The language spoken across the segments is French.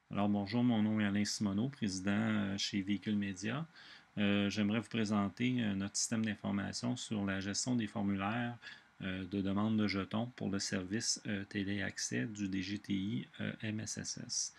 Alors bonjour, mon nom est Alain Simoneau, président chez Véhicule Média. J'aimerais vous présenter notre système d'information sur la gestion des formulaires de demande de jetons pour le service téléaccès du DGTI MSSS.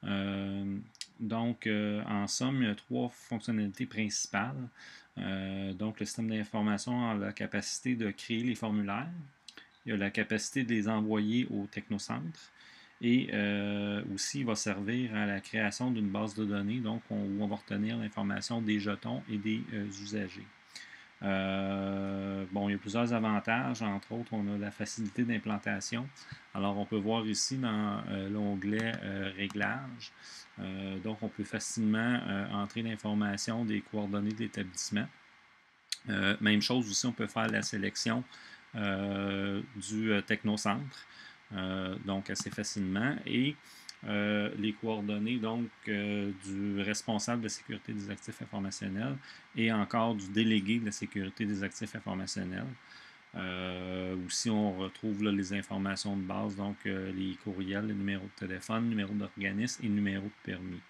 En somme, il y a trois fonctionnalités principales. Donc, le système d'information a la capacité de créer les formulaires, il y a la capacité de les envoyer au technocentre et aussi il va servir à la création d'une base de données donc où on va retenir l'information des jetons et des usagers. Il y a plusieurs avantages. Entre autres, on a la facilité d'implantation. Alors, on peut voir ici dans l'onglet Réglages. Donc, on peut facilement entrer l'information des coordonnées de l'établissement. Même chose aussi, on peut faire la sélection du technocentre, donc assez facilement. Et les coordonnées donc du responsable de la sécurité des actifs informationnels et encore du délégué de la sécurité des actifs informationnels. Aussi, on retrouve là, les informations de base, donc les courriels, les numéros de téléphone, numéros d'organisme et numéros de permis.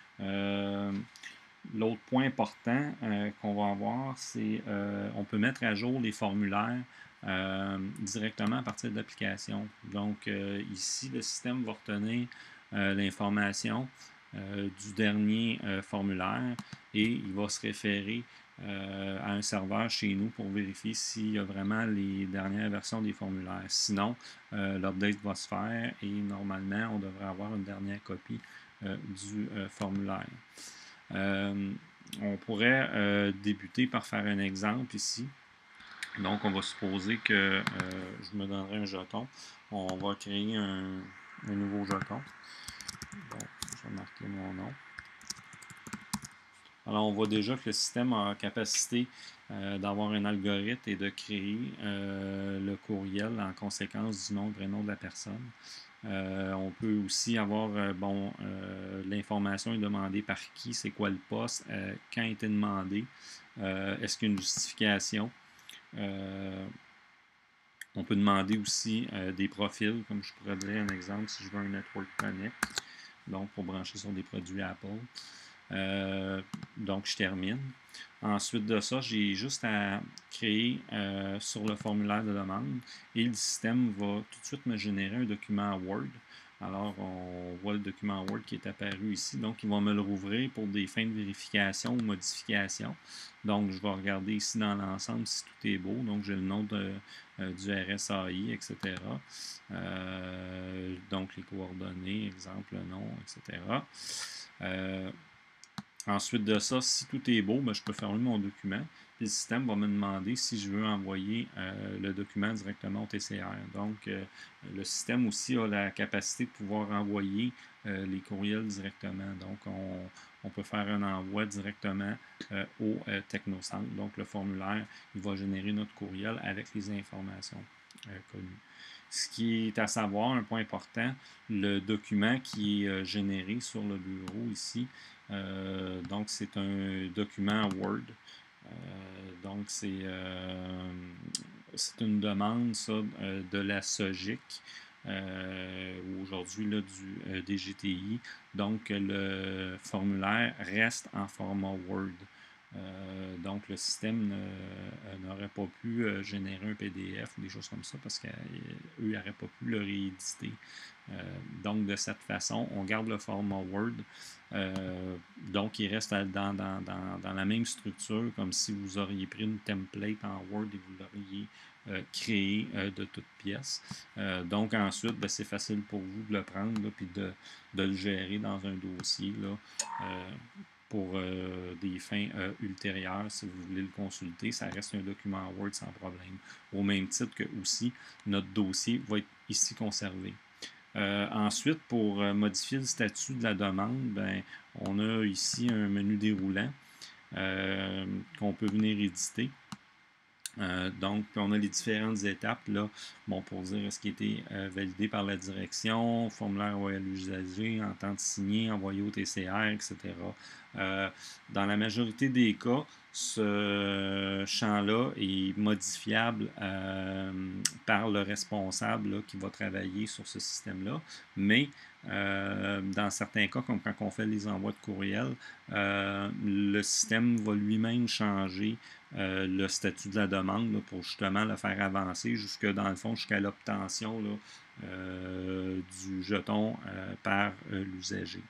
L'autre point important qu'on va avoir, c'est on peut mettre à jour les formulaires directement à partir de l'application. Donc ici, le système va retenir l'information du dernier formulaire et il va se référer à un serveur chez nous pour vérifier s'il y a vraiment les dernières versions des formulaires. Sinon, l'update va se faire et normalement, on devrait avoir une dernière copie du formulaire. On pourrait débuter par faire un exemple ici. Donc, on va supposer que je me donnerai un jeton. On va créer un nouveau jeton. Donc, je vais marquer mon nom. Alors, on voit déjà que le système a la capacité d'avoir un algorithme et de créer le courriel en conséquence du nom et prénom de la personne. On peut aussi avoir, l'information est demandée par qui, c'est quoi le poste, quand a été demandé, est-ce qu'il y a une justification. On peut demander aussi des profils, comme je pourrais donner un exemple si je veux un Network Connect, donc pour brancher sur des produits Apple. Donc, je termine. Ensuite de ça, j'ai juste à créer sur le formulaire de demande et le système va tout de suite me générer un document Word. Alors, on voit le document Word qui est apparu ici. Donc, il va me le rouvrir pour des fins de vérification ou modification. Donc, je vais regarder ici dans l'ensemble si tout est beau. Donc, j'ai le nom du RSAI, etc. Donc, les coordonnées, exemple, le nom, etc. Ensuite de ça, si tout est beau, ben, je peux fermer mon document. Puis le système va me demander si je veux envoyer le document directement au TCR. Donc, le système aussi a la capacité de pouvoir envoyer les courriels directement. Donc, on peut faire un envoi directement au technocentre. Donc, le formulaire, il va générer notre courriel avec les informations connues. Ce qui est à savoir, un point important, le document qui est généré sur le bureau ici, donc c'est un document Word. Donc c'est une demande ça, de la SOGIC, aujourd'hui là, du DGTI. Donc le formulaire reste en format Word. Donc, le système n'aurait pas pu générer un PDF ou des choses comme ça parce qu'eux n'auraient pas pu le rééditer. Donc, de cette façon, on garde le format Word. Donc, il reste dans la même structure comme si vous auriez pris une template en Word et vous l'auriez créé de toutes pièces. Donc, ensuite, ben, c'est facile pour vous de le prendre et de le gérer dans un dossier là, pour des fins ultérieures, si vous voulez le consulter, ça reste un document Word sans problème. Au même titre que aussi, notre dossier va être ici conservé. Ensuite, pour modifier le statut de la demande, ben, on a ici un menu déroulant qu'on peut venir éditer. Donc, on a les différentes étapes là, bon, pour dire ce qui a été validé par la direction, formulaire envoyé à l'usager, entente signée, envoyé au TCR, etc. Dans la majorité des cas, ce champ-là est modifiable par le responsable là, qui va travailler sur ce système-là, mais Dans certains cas, comme quand on fait les envois de courriel, le système va lui-même changer le statut de la demande là, pour justement le faire avancer jusque dans le fond, jusqu'à l'obtention du jeton par l'usager.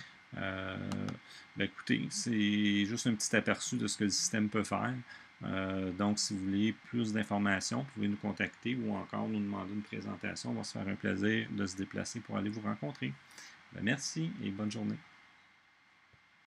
Écoutez, c'est juste un petit aperçu de ce que le système peut faire. Donc, si vous voulez plus d'informations, vous pouvez nous contacter ou encore nous demander une présentation. On va se faire un plaisir de se déplacer pour aller vous rencontrer. Merci et bonne journée.